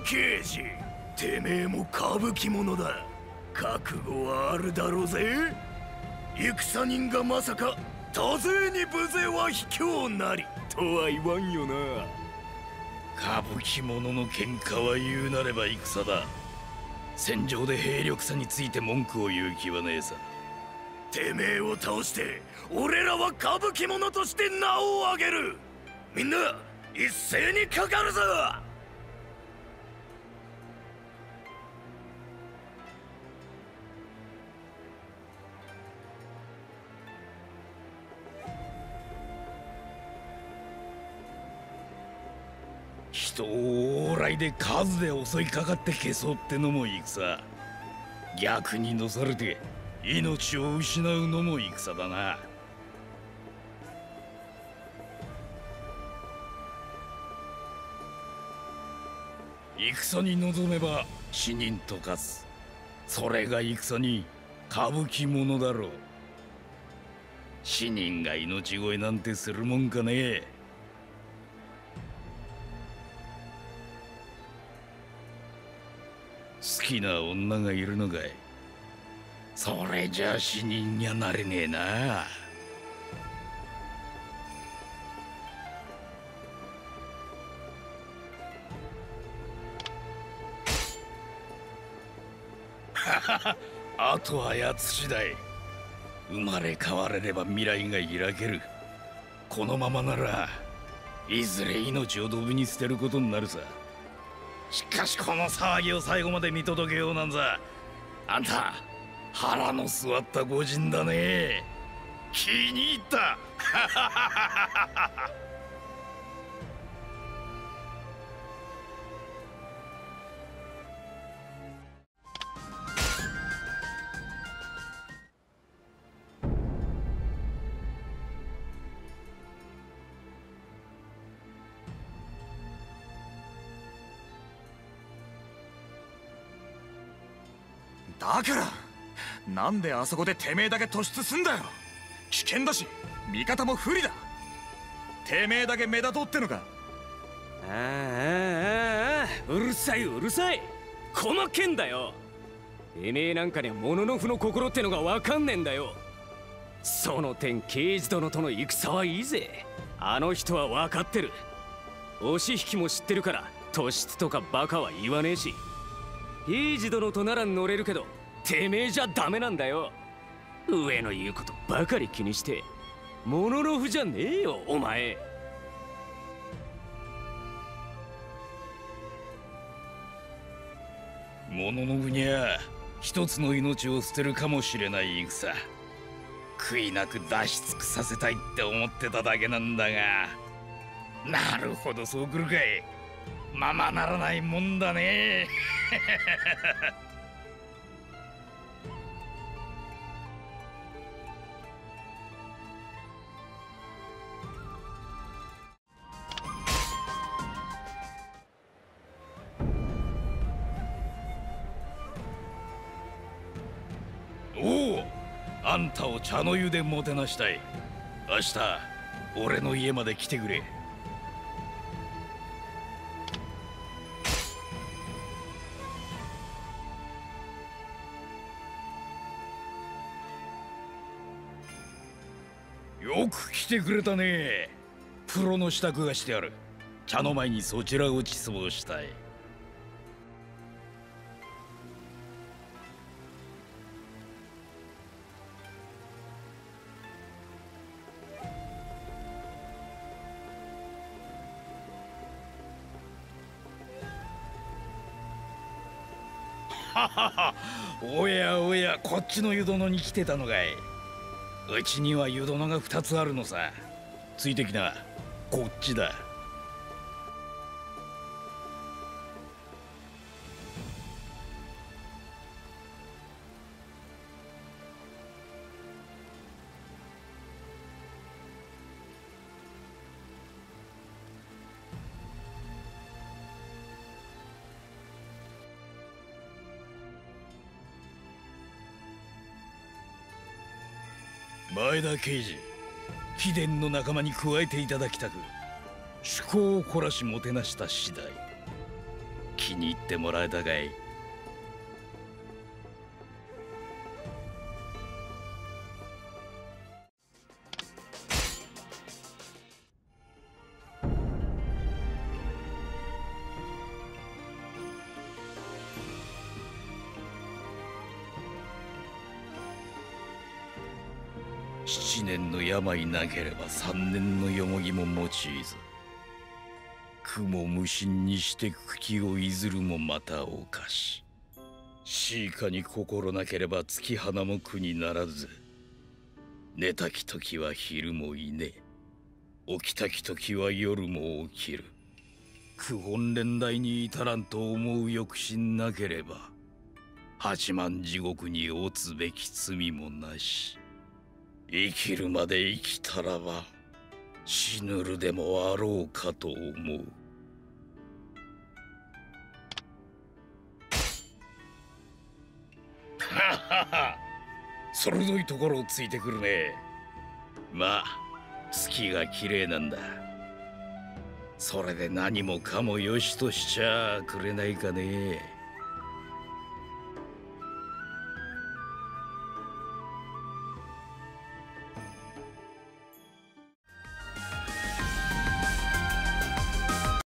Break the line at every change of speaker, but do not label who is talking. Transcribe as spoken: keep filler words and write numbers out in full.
刑事、てめえも歌舞伎者だ。覚悟はあるだろうぜ。戦人がまさか多勢に無勢は卑怯なりとは言わんよな。歌舞伎者の喧嘩は言うなれば戦だ。戦場で兵力差について文句を言う気はねえさ。てめえを倒して俺らは歌舞伎者として名を上げる。みんな一斉にかかるぞ。人を往来で数で襲いかかって消そうってのも戦。逆にのされて命を失うのも戦だな。戦に臨めば死人と化す。それが戦に歌舞伎者だろう。死人が命乞いなんてするもんかねえ。好きな女がいるのかい。それじゃ死人にはなれねえな。あとはやつ次第。生まれ変われれば未来が開ける。このままならいずれ命をドブに捨てることになるさ。しかしこの騒ぎを最後まで見届けようなんざ、あんた腹の据わった御仁だね。気に入った。
だからなんであそこでてめえだけ突出すんだよ。危険だし味方も不利だ。てめえだけ目立とうってのか。
ああああああ、うるさいうるさい。この件だよ。てめえなんかにモノノフの心ってのが分かんねえんだよ。その点刑事殿との戦はいいぜ。あの人は分かってる。押し引きも知ってるから突出とかバカは言わねえし。刑事殿となら乗れるけどてめえじゃダメなんだよ。上の言うことばかり気にしてモノノフじゃねえよお前。
モノノフにゃ一つの命を捨てるかもしれない戦。悔いなく出し尽くさせたいって思ってただけなんだが。なるほど、そうくるかい。ままならないもんだね。おお、あんたを茶の湯でもてなしたい。明日俺の家まで来てくれ。よく来てくれたね。プロの支度がしてある。茶の前にそちらをちそうしたい。ははは、おやおや、こっちの湯殿に来てたのかい。うちには湯殿が二つあるのさ。ついてきな、こっちだ。前田刑事、貴殿の仲間に加えていただきたく趣向を凝らしもてなした次第。 気に入ってもらえたかい？七年の病なければ三年のよもぎも用いず、雲無心にして茎をいずるもまたおかし。しいかに心なければ月花も苦にならず、寝たき時は昼もいねえ、起きたき時は夜も起きる。九本連台に至らんと思う欲心なければ、八万地獄に落つべき罪もなし。生きるまで生きたらば死ぬるでもあろうかと思う。ははは、鋭いところをついてくるね。まあ月が綺麗なんだ。それで何もかもよしとしちゃくれないかね。